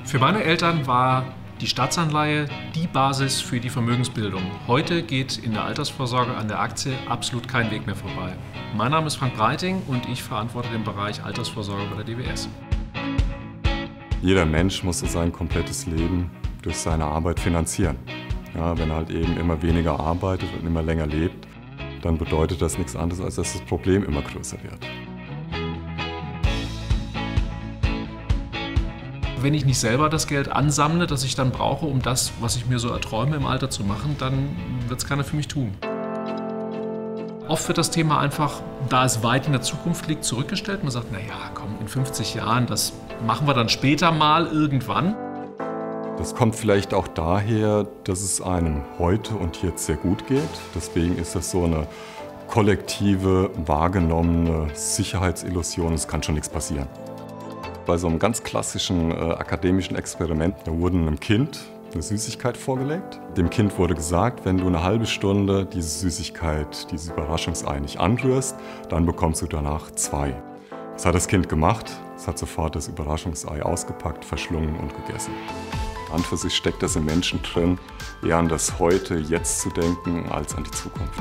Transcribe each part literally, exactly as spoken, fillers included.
Für meine Eltern war die Staatsanleihe die Basis für die Vermögensbildung. Heute geht in der Altersvorsorge an der Aktie absolut kein Weg mehr vorbei. Mein Name ist Frank Breiting und ich verantworte den Bereich Altersvorsorge bei der D W S. Jeder Mensch muss sein komplettes Leben durch seine Arbeit finanzieren. Ja, wenn er halt eben immer weniger arbeitet und immer länger lebt, dann bedeutet das nichts anderes, als dass das Problem immer größer wird. Wenn ich nicht selber das Geld ansammle, das ich dann brauche, um das, was ich mir so erträume, im Alter zu machen, dann wird es keiner für mich tun. Oft wird das Thema einfach, da es weit in der Zukunft liegt, zurückgestellt. Man sagt, naja, komm, in fünfzig Jahren, das machen wir dann später mal irgendwann. Das kommt vielleicht auch daher, dass es einem heute und jetzt sehr gut geht. Deswegen ist das so eine kollektive, wahrgenommene Sicherheitsillusion. Es kann schon nichts passieren. Bei so einem ganz klassischen äh, akademischen Experiment, da wurde einem Kind eine Süßigkeit vorgelegt. Dem Kind wurde gesagt, wenn du eine halbe Stunde diese Süßigkeit, dieses Überraschungsei nicht anrührst, dann bekommst du danach zwei. Das hat das Kind gemacht. Es hat sofort das Überraschungsei ausgepackt, verschlungen und gegessen. An für sich steckt das im Menschen drin, eher an das Heute, Jetzt zu denken, als an die Zukunft.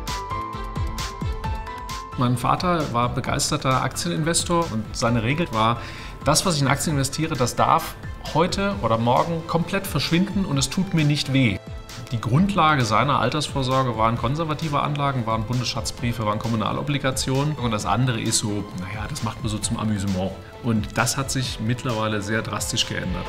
Mein Vater war begeisterter Aktieninvestor und seine Regel war, das, was ich in Aktien investiere, das darf heute oder morgen komplett verschwinden und es tut mir nicht weh. Die Grundlage seiner Altersvorsorge waren konservative Anlagen, waren Bundesschatzbriefe, waren Kommunalobligationen und das andere ist so, naja, das macht man so zum Amüsement. Und das hat sich mittlerweile sehr drastisch geändert.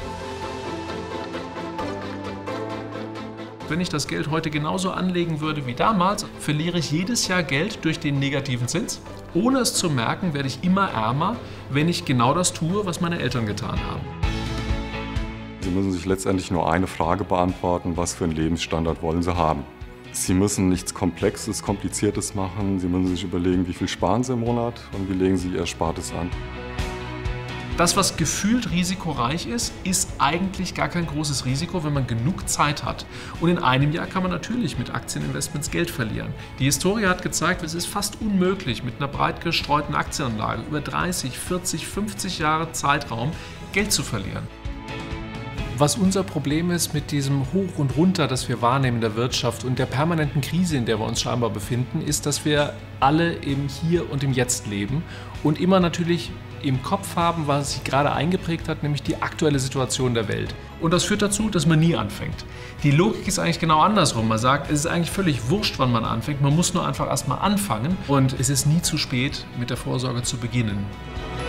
Wenn ich das Geld heute genauso anlegen würde wie damals, verliere ich jedes Jahr Geld durch den negativen Zins. Ohne es zu merken, werde ich immer ärmer, wenn ich genau das tue, was meine Eltern getan haben. Sie müssen sich letztendlich nur eine Frage beantworten: Was für einen Lebensstandard wollen Sie haben? Sie müssen nichts Komplexes, Kompliziertes machen. Sie müssen sich überlegen, wie viel sparen Sie im Monat und wie legen Sie Ihr Erspartes an. Das, was gefühlt risikoreich ist, ist eigentlich gar kein großes Risiko, wenn man genug Zeit hat. Und in einem Jahr kann man natürlich mit Aktieninvestments Geld verlieren. Die Historie hat gezeigt, es ist fast unmöglich, mit einer breit gestreuten Aktienanlage über dreißig, vierzig, fünfzig Jahre Zeitraum Geld zu verlieren. Was unser Problem ist mit diesem Hoch und Runter, das wir wahrnehmen in der Wirtschaft und der permanenten Krise, in der wir uns scheinbar befinden, ist, dass wir alle im Hier und im Jetzt leben und immer natürlich im Kopf haben, was sich gerade eingeprägt hat, nämlich die aktuelle Situation der Welt. Und das führt dazu, dass man nie anfängt. Die Logik ist eigentlich genau andersrum. Man sagt, es ist eigentlich völlig wurscht, wann man anfängt. Man muss nur einfach erstmal anfangen und es ist nie zu spät, mit der Vorsorge zu beginnen.